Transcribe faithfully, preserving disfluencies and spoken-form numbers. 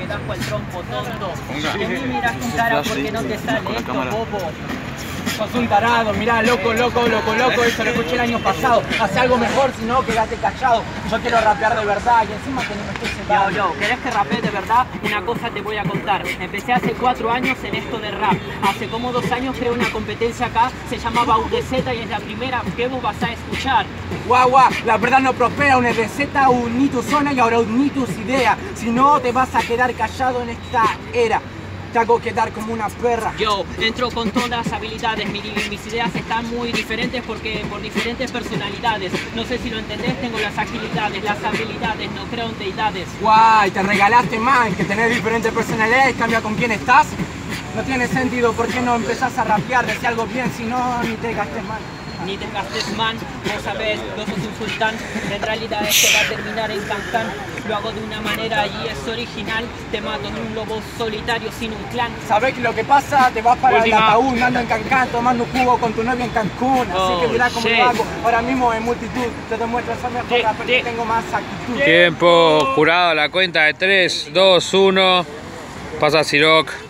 bajo el trompo, tonto. De mí miras con cara porque no te sale esto, bobo. Sos un tarado, mirá, loco, loco, loco, loco, eso lo escuché el año pasado. Hace algo mejor, si no, quédate callado. Yo quiero rapear de verdad y encima que no me estoy Yo, sentando. yo, ¿querés que rapee de verdad? Una cosa te voy a contar. Empecé hace cuatro años en esto de rap. Hace como dos años creé una competencia acá, se llamaba U D Z y es la primera que vos vas a escuchar. Guau, guau, la verdad no prospera, una receta, un ni tu zona y ahora un ni tus ideas. Si no, te vas a quedar callado en esta era. Te hago quedar como una perra. Yo entro con todas las habilidades, mis, mis ideas están muy diferentes porque por diferentes personalidades. No sé si lo entendés, tengo las agilidades, las habilidades, no creo en deidades. Guay, te regalaste man, que tenés diferentes personalidades, cambia con quién estás. No tiene sentido, ¿por qué no empezás a rapear? Decía algo bien, si no, ni te gastes mal. Ni te gastes man, vos sabés, vos sos un sultán. En realidad esto va a terminar en Cancán. Lo hago de una manera y es original. Te mato en un lobo solitario sin un clan. ¿Sabés lo que pasa? Te vas para Última. el ataúd, ando en Cancán, tomando un jugo con tu novia en Cancún. Así Oh, que mirá cómo shit. lo hago. Ahora mismo en multitud, te demuestro ser mejor Sí, rapper, sí. que tengo más actitud. Tiempo, jurado, a la cuenta de tres, dos, uno. Pasa Siroc.